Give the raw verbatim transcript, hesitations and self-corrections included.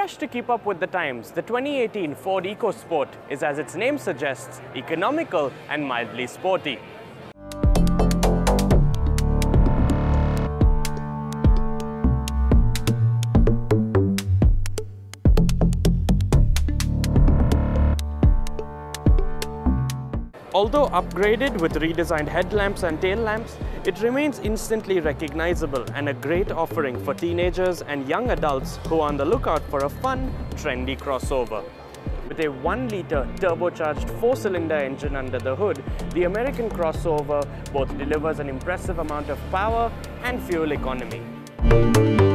rush to keep up with the times, the twenty eighteen Ford EcoSport is, as its name suggests, economical and mildly sporty. Although upgraded with redesigned headlamps and tail lamps, it remains instantly recognizable and a great offering for teenagers and young adults who are on the lookout for a fun, trendy crossover. With a one litre turbocharged four-cylinder engine under the hood, the American crossover both delivers an impressive amount of power and fuel economy.